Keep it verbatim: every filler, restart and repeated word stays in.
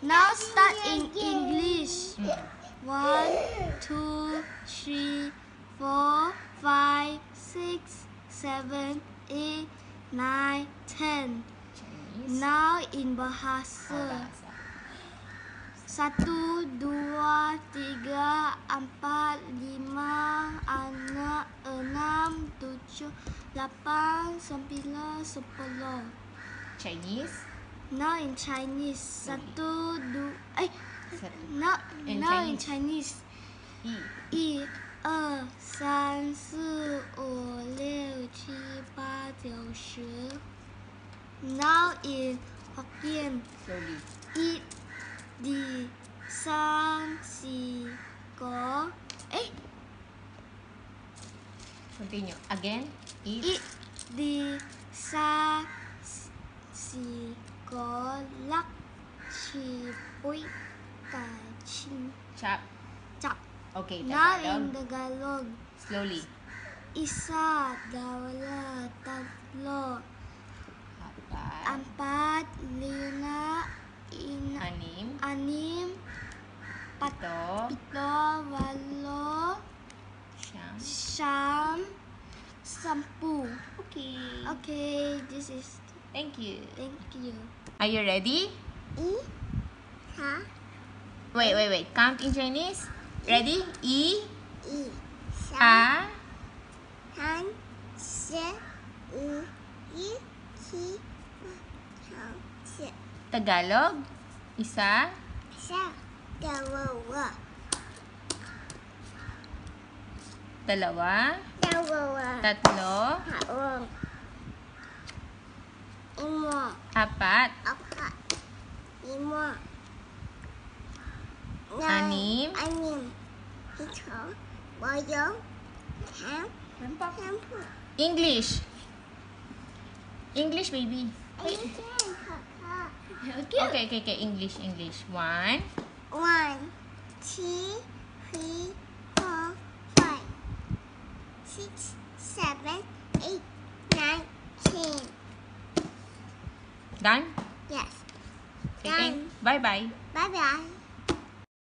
Now start in English. One, two, three, four, five, six, seven, eight, nine, ten. Chinese. Now in bahasa. Satu, dua, tiga, empat, lima, anak, enam, tujuh, lapan, sembilan, sepuluh. Chinese. Now in Chinese. Satu, dua, eh, now, in now Chinese. in Chinese. 一、 一、二、三、四、五、六、七、八、九、十。Now in Hokkien. slowly. 一、二、三、四、五。哎 Continue. Again. 一、 一、二、三、四、五、六、七、八、九、十。 chap. 十。 Okay, Now Tagalog. in Tagalog. Slowly. Isa, dalawa, tatlo, Apat. empat, lima, in, Anim. anim, pat, Pito. pito, walo, Siyam. siyam, sampu. Okay. Okay, this is. Thank you. Thank you. Are you ready? I, ha, Wait, wait, wait. Count in Chinese. Ready? I, i, sa, A, han, se, u, i, ki, ha, se, Tagalog. Isa. sa, dalawa, Dalawa. dalawa, Tatlo. tatlong, lima, Apat. apat, lima, Anim. anim, pito, walo, siyam, sampu. English. English, baby. Wait. Okay. Okay, okay, okay. English, English. One. One, two, three, four, five, six, seven, eight, nine, ten. Done? Yes. Okay, thank- Bye-bye. Bye bye.